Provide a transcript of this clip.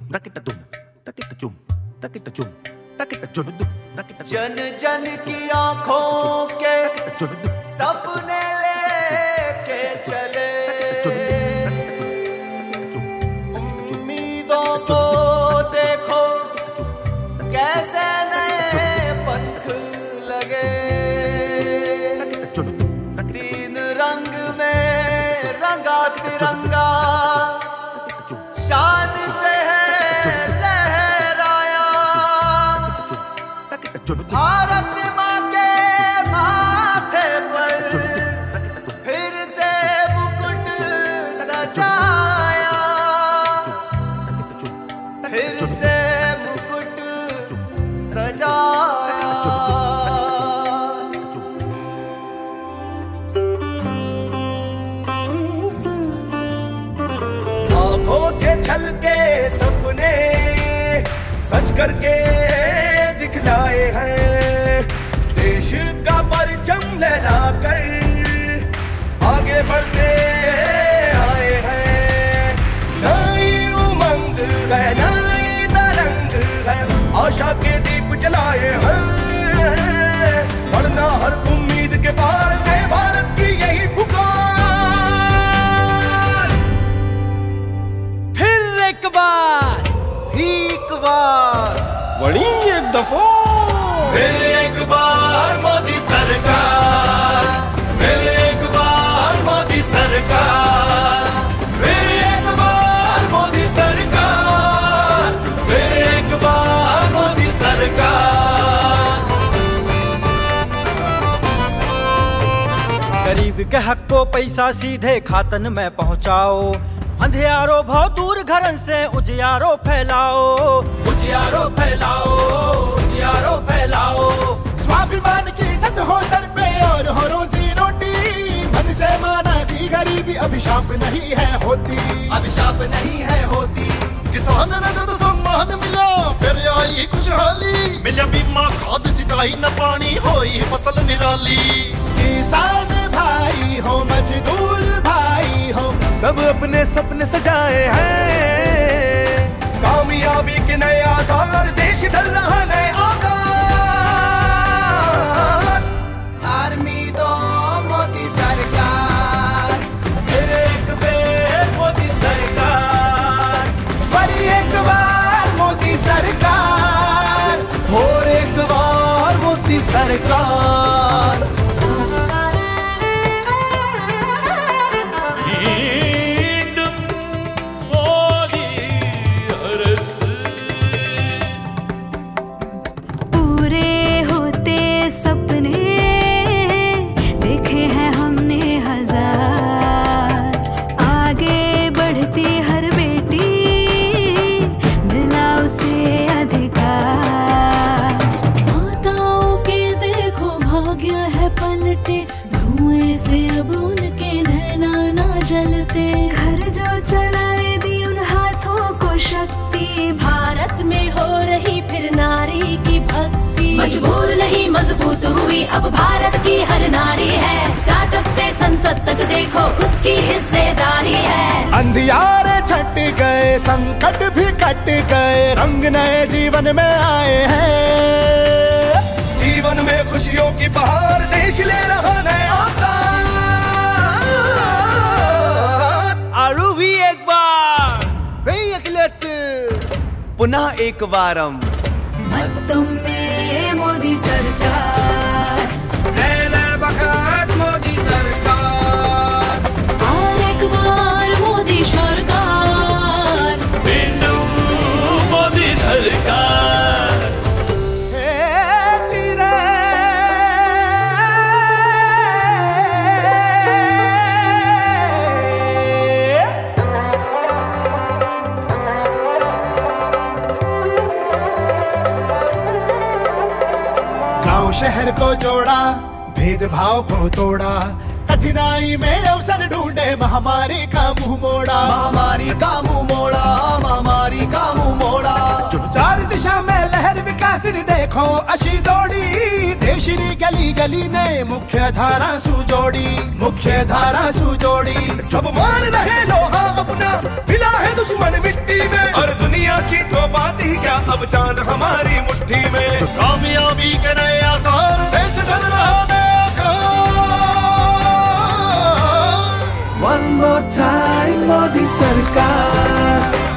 जन जन की आंखों के सपने लेके चले, उम्मीदों को देखो कैसे नए पंख लगे, तीन रंग में रंगा तिरंगा शान से है लहराया, भारत माँ के माथे पर फिर से मुकुट सजाया, फिर से मुकुट सजाया। आँखों से छलके सपने सच करके दिखलाए हैं, देश का परचम लहराकर आगे बढ़ते आए हैं। नई उमंग है, नई तरंग है, आशा के दीप जलाए हैं, बढ़ना हर उम्मीद के पार नए भारत की यही पुकार। फिर एक बार वही एक दफा फिर एक बार मोदी सरकार, फिर एक बार मोदी सरकार, फिर एक बार मोदी सरकार, फिर एक बार मोदी सरकार। गरीब के हक को पैसा सीधे खातन में पहुँचाओ, अंधियारो भाव दूर घरन से उजियारो फैलाओ, उजियारो फैलाओ, उजियारो फैलाओ। स्वाभिमान की छत हो सर पे और हो रोजी रोटी, मन से माना की गरीबी अभिशाप नहीं है होती, अभिशाप नहीं है होती। किसान ने जब सम्मान मिला फिर आई खुशहाली, मिला बीमा खाद सिंचाई न पानी होई फसल निराली। किसान भाई हो मजदूर भाई हो, सब अपने सपने सजाए हैं, कामयाबी के नए आसार, देश ढल रहा नए आकार। आर्मी दो मोदी सरकार, फिर एक बार मोदी सरकार, फिर एक बार मोदी सरकार, और एक बार मोदी सरकार। धुएं से अब उनके नैना ना जलते, घर जो चलाए दी उन हाथों को शक्ति, भारत में हो रही फिर नारी की भक्ति। मजबूर नहीं मजबूत हुई अब भारत की हर नारी है, स्टार्टअप से संसद तक देखो उसकी हिस्सेदारी है। अंधियारे छट गए, संकट भी कट गए, रंग नए जीवन में आए हैं, जीवन में खुशियों की बहार, देश ले रहा नया अवतार। आरू भी एक बार पुनः एक बारम मतम में मोदी सरकार, मोदी सरकार, और एक बार मोदी सरकार, मोदी सरकार। शहर को जोड़ा, भेदभाव को तोड़ा, कठिनाई में अवसर ढूंढे, महामारी का मुंह मोड़ा, महामारी का मुंह मोड़ा, महामारी का मुंह मोड़ा। चार दिशा में लहर विकास देखो अशी दौड़ी, देश श्री गली गली ने मुख्य धारा सुजोड़ी सब मान रहे लोहा अपना, मिला है दुश्मन मिट्टी में, और दुनिया की तो बात ही क्या, अब चांद हमारी मुट्ठी में। कामयाबी के नए आसार, देश ढल रहा नया काम। One more time मोदी सरकार।